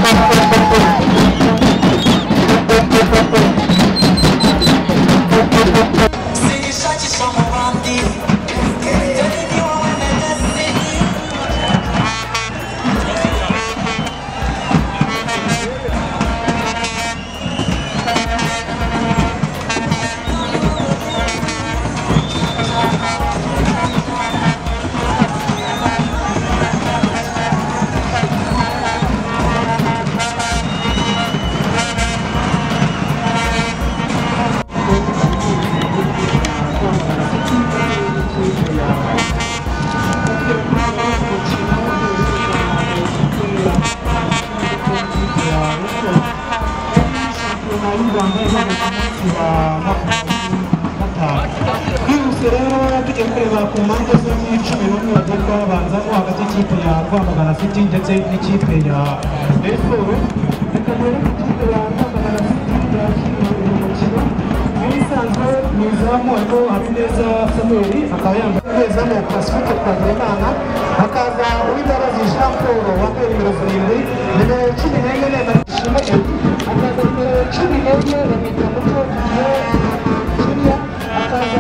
twihuse rero tujya kureba ku mpande zombi 11 bagiye babanzamo hagati y'ikipe ya Rwamagana City ndetse n'ikipe ya Rayon Sports. Reka rero ikipe ya Rwamagana City yakiriye umukino nk'ibisanzwe mu izamu ariko Habineza Samuel akaba yambaye neza mu Pacifique Twagirimana, hakaza Uwimbabazi Jean Paul wambaye nimero 7, nimero 14 Manishimwe, hakaza nimero 11 bamwita Muco Junior, hakaza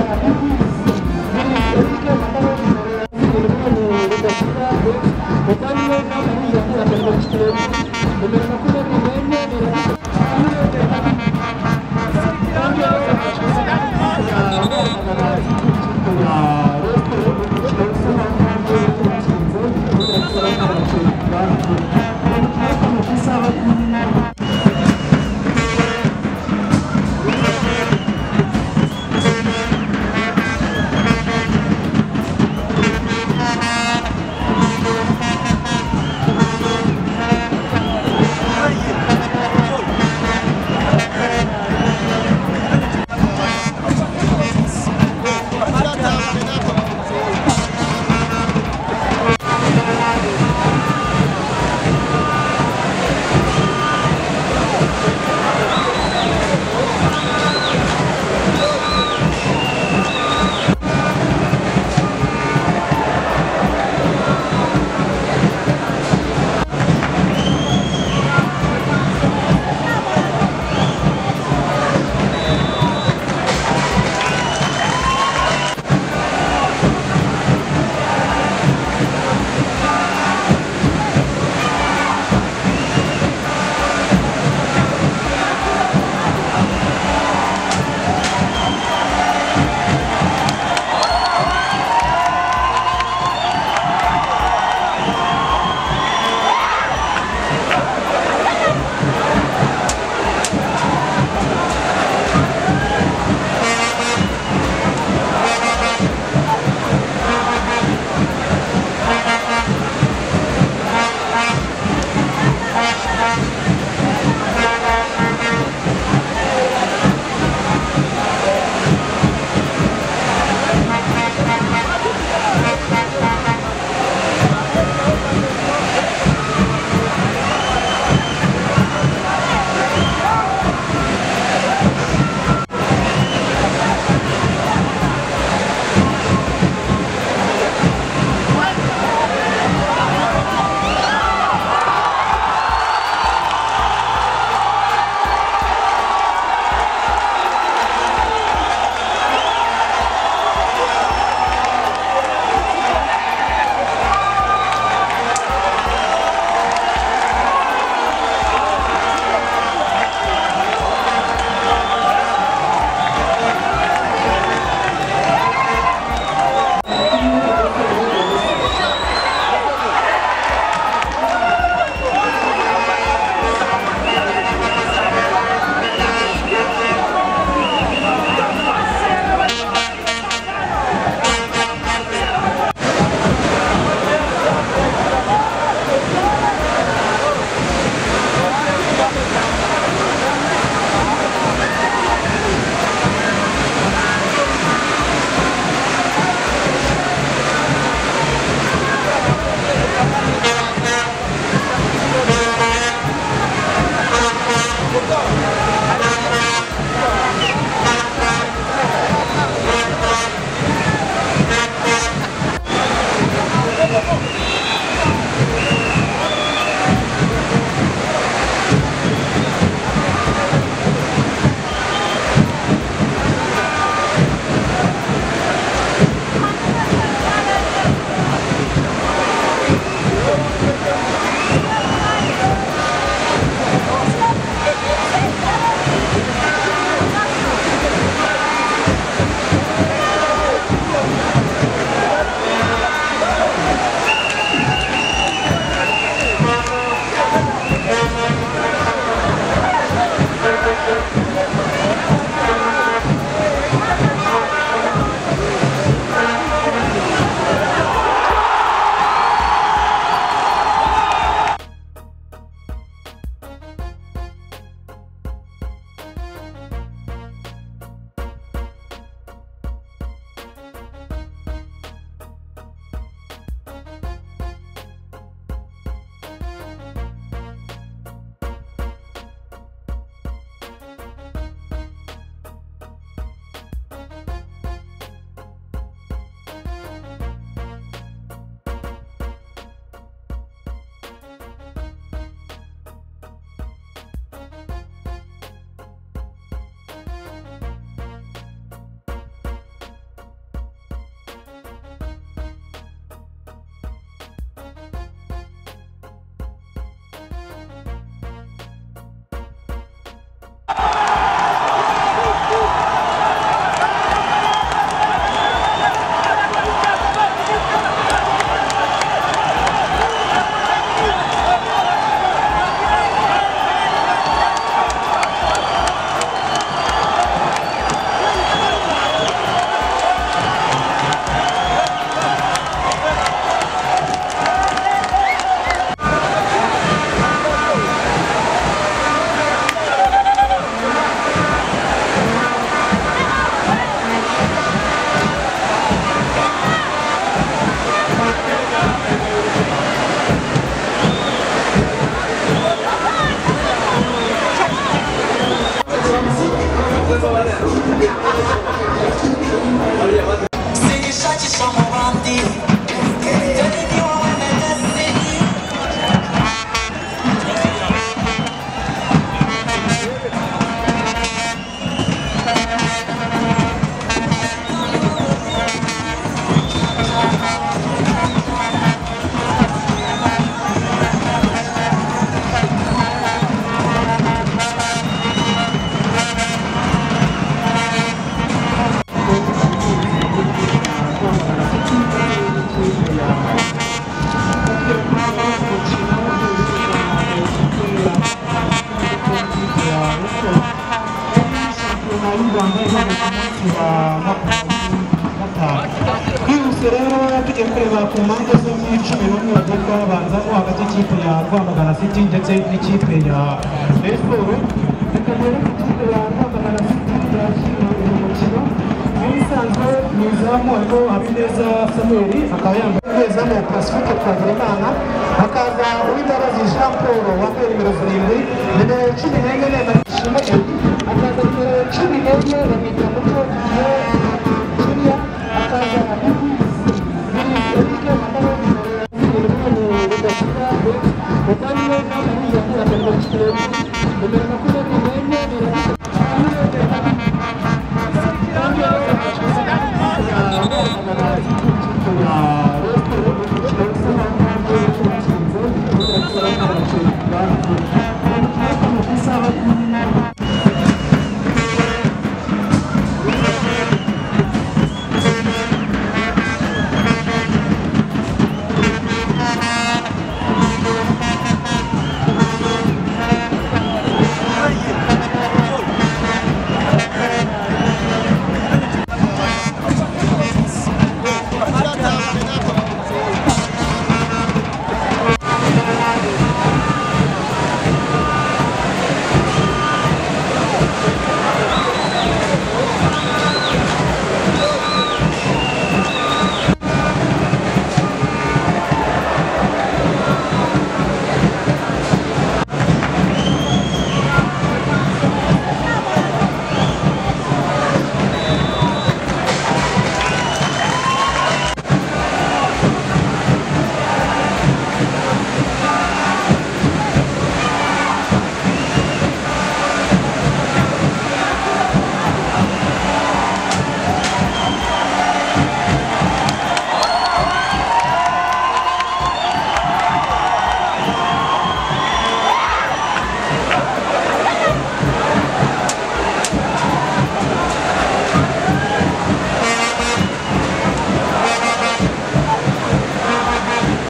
Rwanda ihagaze ku munsi wa gatanu. Twihuse rero tugiye kureba ku mpande zombi 11 bagiye kubabanzamo hagati y'ikipe ya Rwamagana City ndetse n'ikipe ya Rayon Sports. Reka rero ikipe ya Rwamagana City yakiriye uyu mukino nk'ibisanzwe mu izamu harimo Habineza Samuel akaba yambaye umunyezamu Pacifique Twagirimana, hakaza Uwimbabazi Jean Paul wambaye nimero 7, nimero 14 Neema Ishimwe Eddie, hakaza nimero 14 bamwita Muco Julia, hakaza Thank you.